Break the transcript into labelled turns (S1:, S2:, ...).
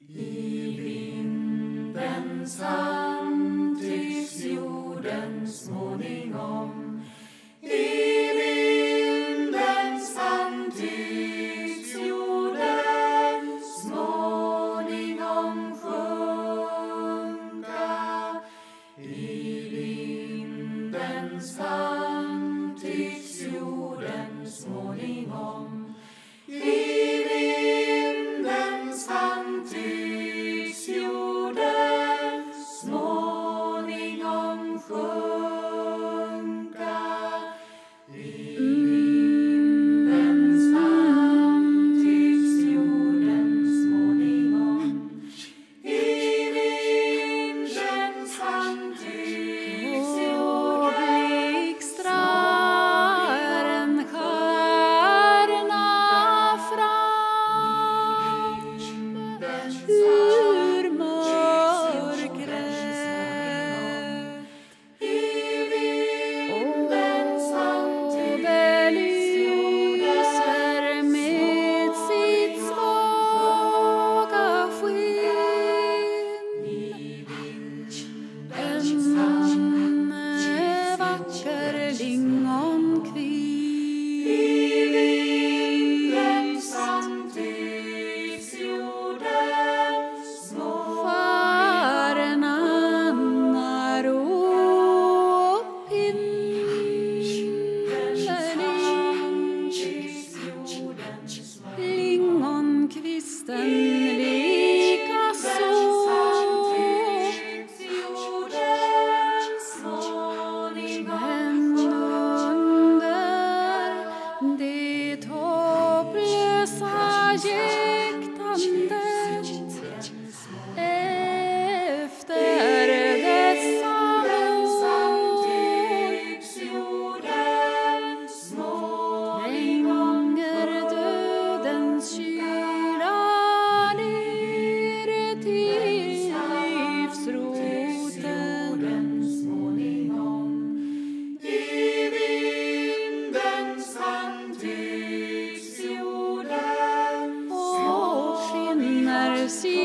S1: I vindens hand tycks jorden småningom. I vindens hand tycks jorden småningom sjunka. I vindens hand tycks jorden småningom. I vindens hand tycks jorden småningom sjunka. I vindens hand tycks jorden småningom. I vindens hand tycks jorden
S2: blixtrar en stjärna fram ur mörkret. Och belyser med sitt svaga sken en vacker lingonkvist.
S1: I vindens hand tycks jorden
S2: Stjärnan upp lingonkvisten likaså. Men under det hopplösa jäktandet efter dessa mål tränger dödens kyla ner till livsroten.
S1: I vindens hand tycks jorden
S2: Och skinner